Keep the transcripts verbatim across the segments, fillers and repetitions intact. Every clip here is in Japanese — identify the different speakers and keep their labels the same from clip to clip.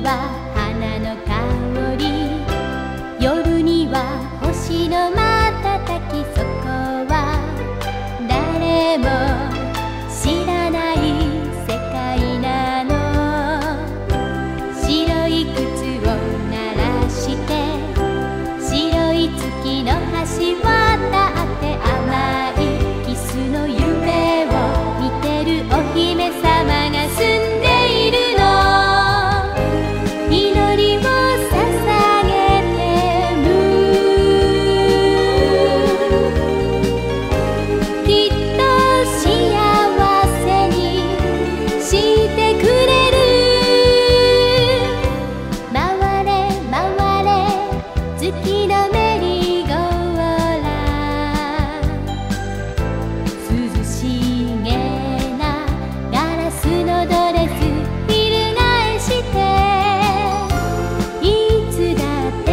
Speaker 1: は花の香り、夜には星の瞬き、そこは誰も知らない世界なの。白い靴を鳴らして白い月の橋渡って甘いキスの夢を見てるお姫様が住んでいるの。祈りを捧げてる。きっと幸せにしてくれる。回れ回れ月のメリーゴーラン、涼しげなガラスのドレス翻していつだって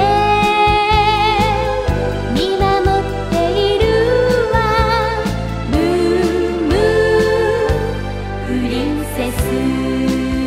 Speaker 1: 見守っているわ。ムーンムーンプリンセス